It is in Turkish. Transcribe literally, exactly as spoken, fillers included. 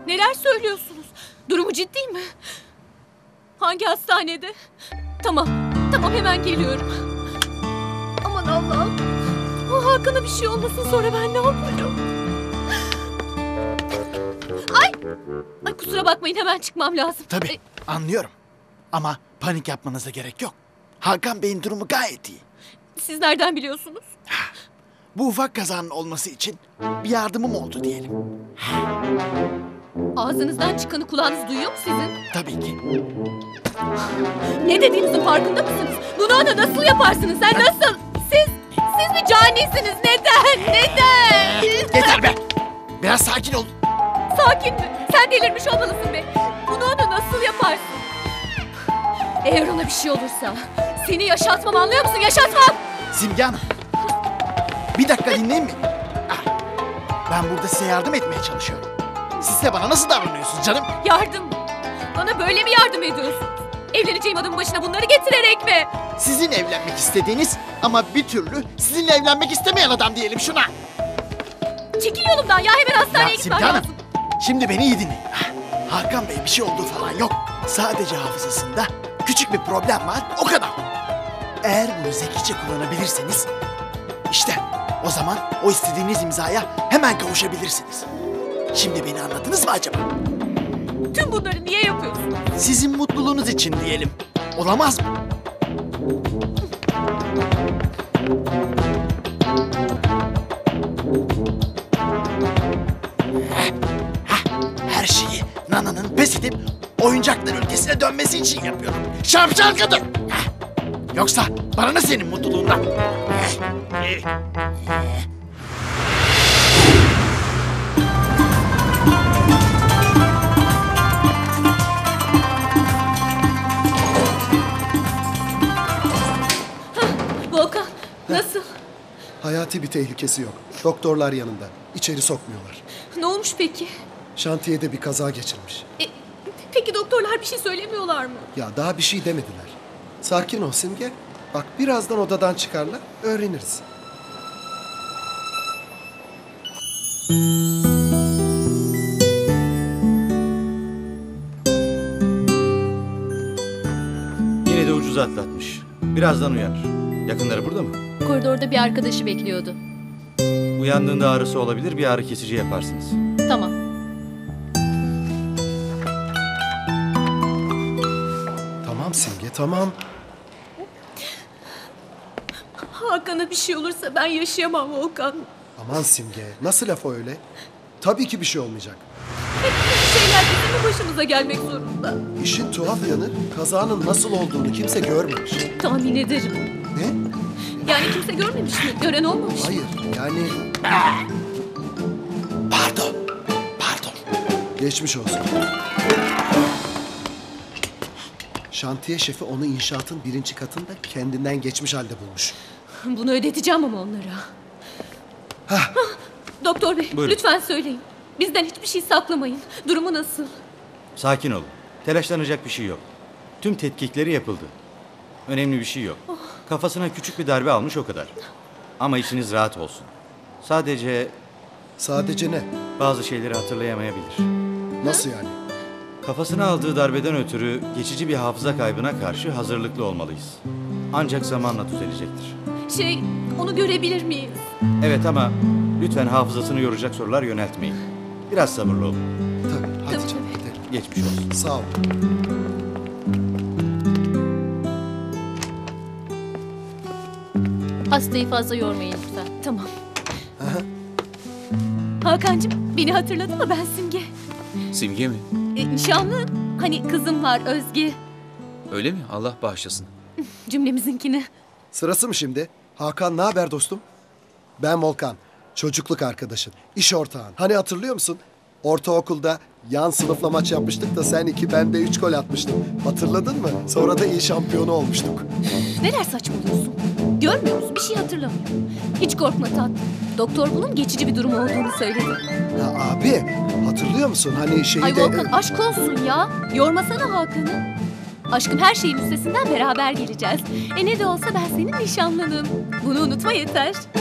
Neler söylüyorsunuz? Durumu ciddi mi? Hangi hastanede? Tamam, tamam hemen geliyorum. Aman Allah'ım. O Hakan'a bir şey olmasın, sonra ben ne yaparım? Ay! Ay kusura bakmayın, hemen çıkmam lazım. Tabii Ay, anlıyorum. Ama panik yapmanıza gerek yok. Hakan Bey'in durumu gayet iyi. siz nereden biliyorsunuz? Bu ufak kazanın olması için bir yardımım oldu diyelim. Ağzınızdan çıkanı kulağınız duyuyor mu sizin? Tabii ki. Ne dediğinizin farkında mısınız? Bunu ona nasıl yaparsınız? Sen nasıl? Siz, siz mi canisiniz? Neden? Neden? Yeter be! Biraz sakin ol. Sakin mi? Sen delirmiş olmalısın be. Bunu ona nasıl yaparsın? Eğer ona bir şey olursa seni yaşatmam, anlıyor musun? Yaşatmam! Simge Hanım. Bir dakika dinleyin beni. Ah, ben burada size yardım etmeye çalışıyorum. Siz de bana nasıl davranıyorsunuz canım? Yardım mı? Bana böyle mi yardım ediyorsun? Evleneceğim adamın başına bunları getirerek mi? Sizin evlenmek istediğiniz ama bir türlü sizinle evlenmek istemeyen adam diyelim şuna. Çekil yolumdan ya, hemen hastaneye Ya gitmem Simge Hanım, lazım. şimdi beni iyi dinleyin. Ah, Hakan Bey bir şey olduğu falan yok. Sadece hafızasında küçük bir problem var, o kadar. Eğer bunu zekice kullanabilirseniz, işte o zaman o istediğiniz imzaya hemen kavuşabilirsiniz. Şimdi beni anladınız mı acaba? Tüm bunları niye yapıyorsun? Sizin mutluluğunuz için diyelim. Olamaz mı? Heh, heh, her şeyi Nana'nın pes edip oyuncaklar ülkesine dönmesi için yapıyorum. Şapşal kadın! Heh, yoksa bana ne senin mutluluğundan? Heh, eh, eh. Volkan, nasıl? Hayati bir tehlikesi yok. Doktorlar yanında. İçeri sokmuyorlar. Ne olmuş peki? Şantiyede bir kaza geçirmiş. E, peki doktorlar bir şey söylemiyorlar mı? Ya daha bir şey demediler. Sakin ol Simge. Bak birazdan odadan çıkarlar, öğreniriz. Yine de ucuz atlatmış. Birazdan uyanır. Yakınları burada mı? Koridorda bir arkadaşı bekliyordu. Uyandığında ağrısı olabilir, bir ağrı kesici yaparsınız. Tamam. Tamam Simge, tamam. Hakan'a bir şey olursa ben yaşayamam Volkan. Aman Simge, nasıl laf o öyle? Tabii ki bir şey olmayacak. Hep kötü şeyler bizim mi başımıza gelmek zorunda? İşin tuhaf yanı, kazanın nasıl olduğunu kimse görmemiş. Tahmin ederim. Ne? Yani kimse görmemiş mi? Gören olmamış mı? Hayır, yani Pardon, pardon. geçmiş olsun. Şantiye şefi onu inşaatın birinci katında kendinden geçmiş halde bulmuş. Bunu ödeteceğim ama onlara. Hah. Doktor bey, Buyurun. lütfen söyleyin. Bizden hiçbir şey saklamayın. Durumu nasıl? Sakin olun. Telaşlanacak bir şey yok. Tüm tetkikleri yapıldı. Önemli bir şey yok. Kafasına küçük bir darbe almış, o kadar. Ama içiniz rahat olsun. Sadece Sadece ne? bazı şeyleri hatırlayamayabilir. Nasıl yani? Kafasına aldığı darbeden ötürü geçici bir hafıza kaybına karşı hazırlıklı olmalıyız. Ancak zamanla düzelecektir. Şey, onu görebilir miyiz? Evet ama lütfen hafızasını yoracak sorular yöneltmeyin. Biraz sabırlı olun. Tabii, hadi Tabii, canım tabii. gidelim. Geçmiş olsun. Sağ ol. Hastayı fazla yormayın lütfen. Tamam. Hakan'cığım, beni hatırladın mı? Ben Simge. Simge mi? E, nişanlın. Hani kızım var, Özge. Öyle mi? Allah bağışlasın. Cümlemizinkini. Sırası mı şimdi? Hakan ne haber dostum? Ben Volkan. Çocukluk arkadaşın. İş ortağın. Hani hatırlıyor musun? Ortaokulda yan sınıfla maç yapmıştık da sen iki ben de üç gol atmıştım. Hatırladın mı? Sonra da il şampiyonu olmuştuk. Neler saçmalıyorsun? Görmüyor musun? Bir şey hatırlamıyor. Hiç korkma tatlım. Doktor bunun geçici bir durum olduğunu söyledi. Ya abi hatırlıyor musun? Hani şeyde... Ay Volkan, aşk olsun ya. Yormasana Hakan'ı. Aşkım, her şeyin üstesinden beraber geleceğiz. E ne de olsa ben senin nişanlınım. Bunu unutma yeter.